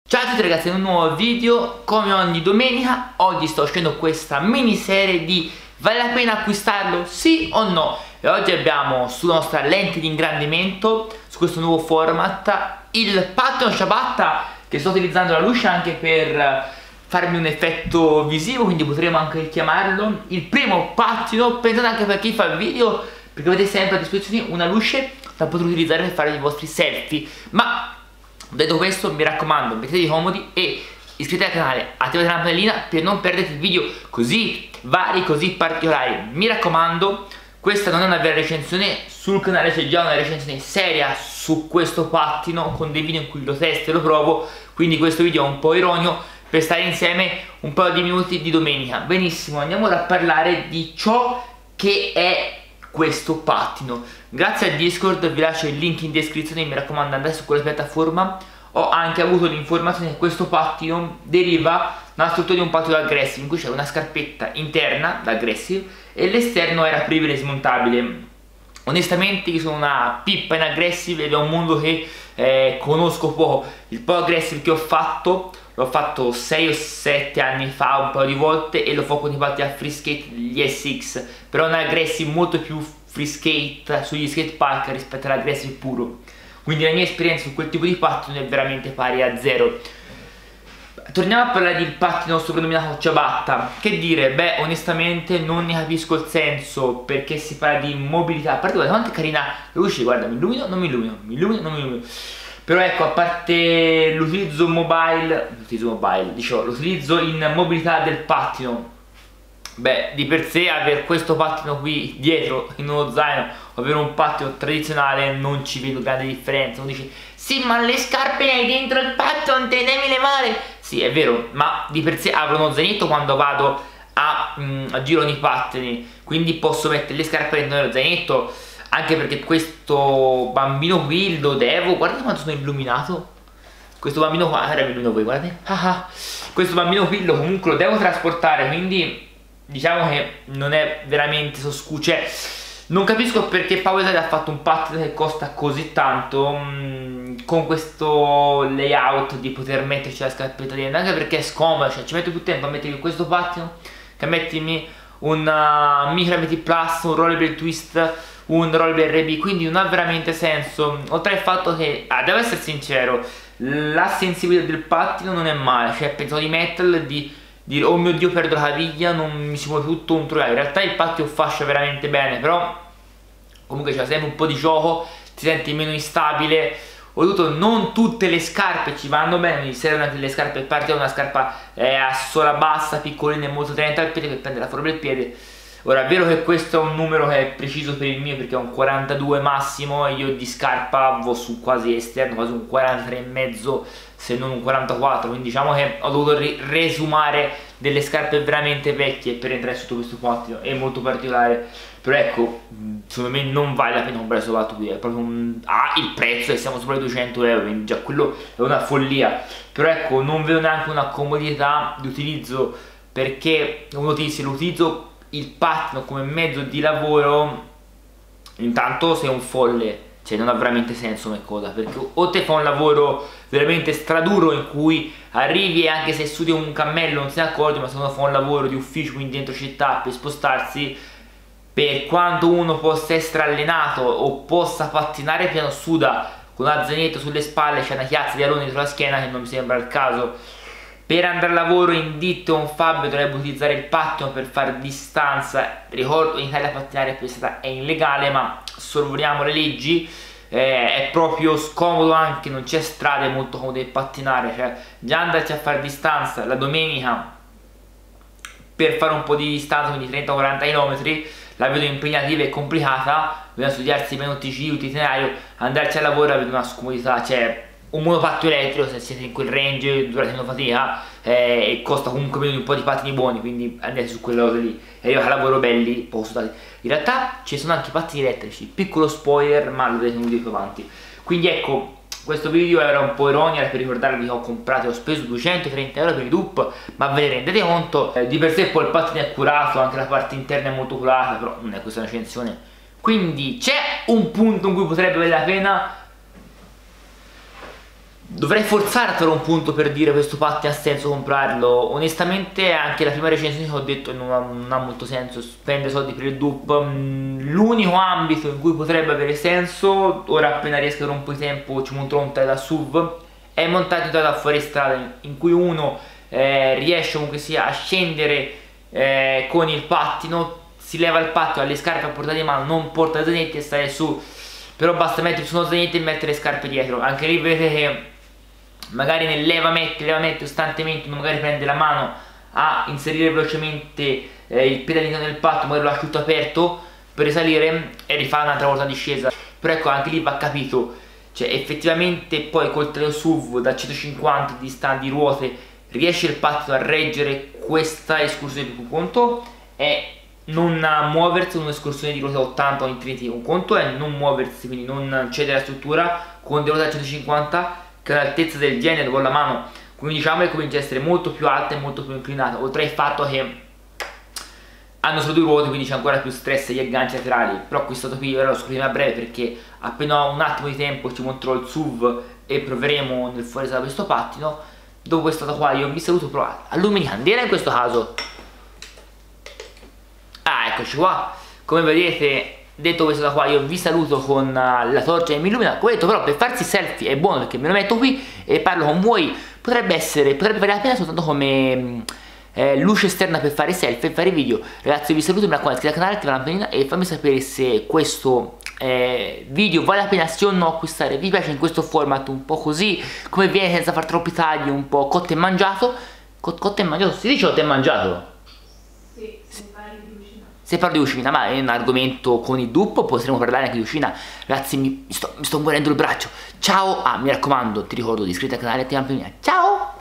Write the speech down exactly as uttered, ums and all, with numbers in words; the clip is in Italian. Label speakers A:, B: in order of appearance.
A: Ciao a tutti ragazzi, in un nuovo video. Come ogni domenica, oggi sto facendo questa miniserie di vale la pena acquistarlo, sì o no? E oggi abbiamo sulla nostra lente di ingrandimento, su questo nuovo format, il pattino ciabatta, che sto utilizzando la luce anche per farmi un effetto visivo, quindi potremo anche chiamarlo il primo pattino. Pensate anche per chi fa il video, perché avete sempre a disposizione una luce da poter utilizzare per fare i vostri selfie. Ma detto questo, mi raccomando, mettetevi comodi e iscrivetevi al canale, attivate la campanellina per non perdere video così vari, così particolari. Mi raccomando, questa non è una vera recensione, sul canale c'è già una recensione seria su questo pattino con dei video in cui lo testo e lo provo, quindi questo video è un po' ironico per stare insieme un po' di minuti di domenica. Benissimo, andiamo a parlare di ciò che è questo pattino. Grazie a Discord, vi lascio il link in descrizione, mi raccomando andate su quella piattaforma. Ho anche avuto l'informazione che questo pattino deriva dalla struttura di un pattino aggressive, in cui c'è una scarpetta interna da aggressive e l'esterno era apribile e smontabile. Onestamente io sono una pippa in aggressive ed è un mondo che eh, conosco poco. Il po' aggressive che ho fatto l'ho fatto sei o sette anni fa un paio di volte e lo fa con i pattini a free skate degli S X, però è un aggressive molto più free skate sugli skate park rispetto all'aggressive puro, quindi la mia esperienza su quel tipo di pattino è veramente pari a zero. Torniamo a parlare del pattino soprannominato ciabatta. Che dire? Beh, onestamente non ne capisco il senso, perché si parla di mobilità. A parte, guarda quanto è carina la luce, guarda, mi illumino, non mi illumino, mi illumino, non mi illumino. Però ecco, a parte l'utilizzo mobile, l'utilizzo mobile, dicevo, l'utilizzo in mobilità del pattino, beh, di per sé avere questo pattino qui dietro in uno zaino, ovvero un pattino tradizionale, non ci vedo grande differenza. Uno dice, sì, ma le scarpe hai dentro il pattino, non te ne devi levare. Sì, è vero, ma di per sé apro uno zainetto quando vado a, mm, a giro nei pattini, quindi posso mettere le scarpe dentro nello zainetto, anche perché questo bambino qui lo devo, guardate quanto sono illuminato. Questo bambino qua, era mi illumino voi, guardate. Ah, ah. Questo bambino qui lo comunque lo devo trasportare, quindi diciamo che non è veramente soscuce. Non capisco perché Paolo Italia ha fatto un pattino che costa così tanto mh, con questo layout di poter metterci la scarpetta dentro, anche perché è scomodo, cioè ci metto più tempo a mettermi questo pattino che a mettermi un uh, Micro M T Plus, un Rollerball Twist, un Rollerball R B, quindi non ha veramente senso. Oltre al fatto che, ah, devo essere sincero, la sensibilità del pattino non è male, cioè pensavo di metterlo e di dire oh mio dio perdo la caviglia, non mi si muove tutto un troiaio. In realtà il pattino fascia veramente bene, però comunque c'è sempre un po' di gioco, ti senti meno instabile. Oltretutto non tutte le scarpe ci vanno bene, mi servono anche le scarpe per partire, una scarpa eh, a sola bassa, piccolina e molto tenente al piede per prendere la forma del piede. Ora è vero che questo è un numero che è preciso per il mio, perché è un quarantadue massimo e io di scarpa vo su quasi esterno, quasi un quarantatré e mezzo, se non un quarantaquattro, quindi diciamo che ho dovuto resumare delle scarpe veramente vecchie per entrare sotto questo pattino, è molto particolare. Però ecco, secondo me non vale la pena comprare questo pattino qui, è proprio un... ah, il prezzo, e siamo sopra i duecento euro, quindi già quello è una follia. Però ecco, non vedo neanche una comodità di utilizzo, perché uno ti dice l'utilizzo il pattino come mezzo di lavoro, intanto sei un folle, cioè non ha veramente senso come cosa, perché o te fa un lavoro veramente straduro in cui arrivi e anche se studi un cammello non se ne accorge, ma se uno fa un lavoro di ufficio, quindi dentro città, per spostarsi, per quanto uno possa essere allenato o possa pattinare piano suda con una zainetta sulle spalle, c'è una chiazza di alone dietro la schiena che non mi sembra il caso. Per andare al lavoro in ditte o un fabbro dovrebbe utilizzare il pattino per fare distanza. Ricordo in Italia pattinare per strada è illegale, ma sorvoliamo le leggi, eh, è proprio scomodo, anche non c'è strade molto comode per pattinare, cioè già andarci a fare distanza la domenica per fare un po' di distanza, quindi trenta quaranta chilometri, la vedo impegnativa e complicata. Bisogna studiarsi bene T C, itinerario, andarci al lavoro la vedo una scomodità, cioè un monopattino elettrico, se siete in quel range durante una fatica, eh, costa comunque meno di un po' di pattini buoni, quindi andate su quelle cose lì. E io che lavoro belli posso dare. In realtà ci sono anche i pattini elettrici, piccolo spoiler, ma lo vedete un video più avanti. Quindi ecco, questo video era un po' ironica per ricordarvi che ho comprato e ho speso duecentotrenta euro per i dupe, ma ve ne rendete conto? Eh, di per sé poi il pattino è curato, anche la parte interna è molto curata, però non è questa una recensione. Quindi c'è un punto in cui potrebbe valere la pena dovrei forzare a trovare un punto per dire questo pattino ha senso comprarlo. Onestamente anche la prima recensione che ho detto non ha, non ha molto senso spendere soldi per il dupe. L'unico ambito in cui potrebbe avere senso, ora appena riesco a avere un po' di tempo ci monterò un da S U V, è montato in da fuori strada, in cui uno eh, riesce comunque sia a scendere eh, con il pattino, si leva il pattino, ha le scarpe a portata di mano, non porta le zanetti e stare su, però basta mettere su uno zanetti e mettere le scarpe dietro. Anche lì vedete che magari nel levamento, levamento costantemente uno magari prende la mano a inserire velocemente eh, il pedalino nel pattino, magari lo lascia tutto aperto per risalire e rifare un'altra volta discesa. Però ecco, anche lì va capito, cioè effettivamente poi col traino S U V da centocinquanta di stand di ruote riesce il pattino a reggere questa escursione. Più conto è non muoversi con un'escursione di ruote ottanta o infiniti, un conto è non muoversi, quindi non cedere la struttura con delle ruote da centocinquanta che all'altezza del genere con la mano, quindi diciamo che comincia a essere molto più alta e molto più inclinata, oltre al fatto che hanno solo due ruote, quindi c'è ancora più stress agli agganci laterali. Però questo qui ora lo scopriremo a breve, perché appena ho un attimo di tempo ci monterò il S U V e proveremo nel fuori da questo pattino. Dopo questa qua io vi saluto, però allumini candela in questo caso. Ah, eccoci qua, come vedete. Detto questo da qua io vi saluto con uh, la torcia che mi illumina. Come detto, però per farsi selfie è buono perché me lo metto qui e parlo con voi, potrebbe essere, potrebbe valere la pena soltanto come eh, luce esterna per fare selfie e fare video. Ragazzi, io vi saluto, mi raccomando, iscrivetevi al canale, attivate la campanellina e fammi sapere se questo eh, video vale la pena sì o no acquistare. Vi piace in questo format un po' così, come viene, senza far troppi tagli, un po' cotto e mangiato. Cot cotto e mangiato, si dice cotto e mangiato?
B: Sì, se parli di cucina.
A: Se parlo di cucina, ma è un argomento con il dupe, potremo parlare anche di cucina. Ragazzi, mi, mi, sto, mi sto morendo il braccio. Ciao, ah, mi raccomando, ti ricordo di iscriverti al canale e attivare la campanellina. Ciao!